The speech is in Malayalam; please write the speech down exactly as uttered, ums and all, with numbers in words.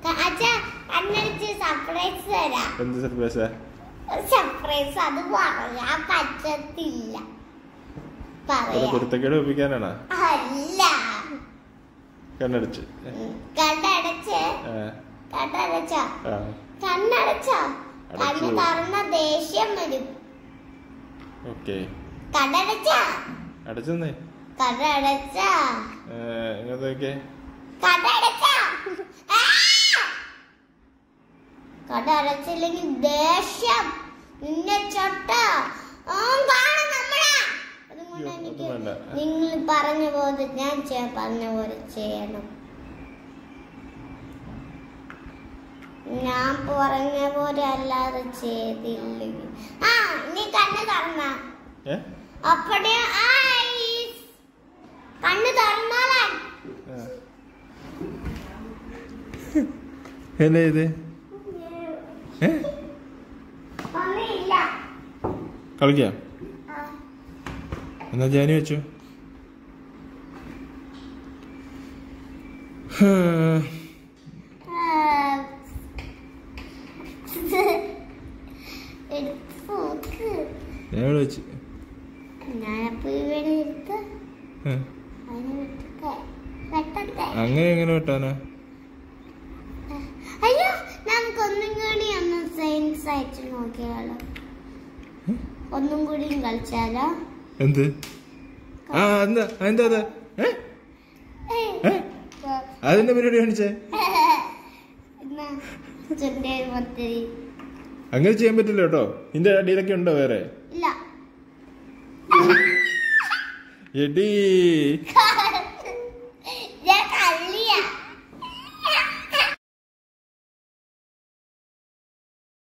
അച്ഛാ കണ്ണടിച്ച് സർപ്രൈസ് തരാം. എന്ത് സർപ്രൈസാ? സർപ്രൈസ് അത് പറയാൻ പറ്റത്തില്ല. കുരുത്തക്കേട് ഒപ്പിക്കാനാണോ? അല്ല, കണ്ണടച്ച് കണ്ണടച്ച് കണ്ണടച്ചോ കണ്ണടച്ചോ കണ്ണ് തുറന്ന ദേഷ്യം വരും. കണ്ണടച്ചാ അടച്ചെന്നേ കണ്ണടച്ചാ ഇങ്ങനത്തെ കണ്ണടച്ചാ കണ്ണടച്ചില്ലെങ്കിൽ ദേഷ്യം നിന്നെ ചൊട്ട അതുകൊണ്ട് എനിക്ക് നിങ്ങൾ പറഞ്ഞ പോലെ ഞാൻ പറഞ്ഞ പോലെ ചെയ്യണം. ഞാൻ പറഞ്ഞ പോലെ അല്ലാതെ ചെയ്തില്ലെങ്കിൽ ആ നീ കണ്ണ് തുറന്ന അപ്പഴേ കണ്ണ് തുറന്നാലാൻ എന്നാ ഇത് കളിക്കാം എന്നാ ജാനി വെച്ചു. വെച്ച് അങ്ങനെ എങ്ങനെ വെട്ടാനാ? അയ്യോ നമുക്ക് ഒന്നും കൂടി ഒന്ന് സയൻസ് ആയിട്ട് നോക്കിയാലോ? ഒന്നും കൂടി കളിച്ചാലോ? എന്ത്? ആ എന്താ എന്താ അതിന്റെ പരിപാടി കാണിച്ചേ? അങ്ങനെ ചെയ്യാൻ പറ്റില്ല കേട്ടോ. ഇതിന്റെ അടിയിലൊക്കെ ഉണ്ടോ വേറെ? ഇല്ല. എടീ